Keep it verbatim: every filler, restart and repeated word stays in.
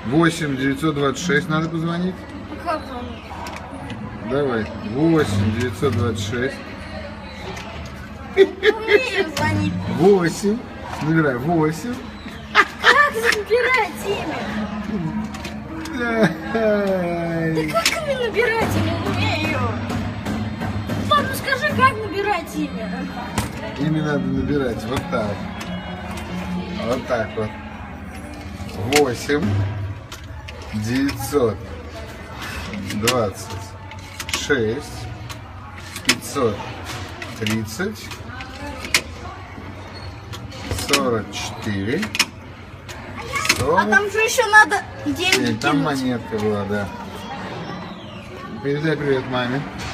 восемь девятьсот двадцать шесть надо позвонить. А как он? Давай. восемь девятьсот двадцать шесть. Умею звонить. восемь. Набирай. восемь. Как набирать имя? Да как имя набирать имя? Не умею. Пап, ну скажи, как набирать имя? Имя надо набирать вот так. Вот так вот. восемь девятьсот двадцать шесть пятьсот тридцать сорок четыре сорок. А там же еще надо деньги Нет, там кинуть. монетка была, да. Передай привет маме.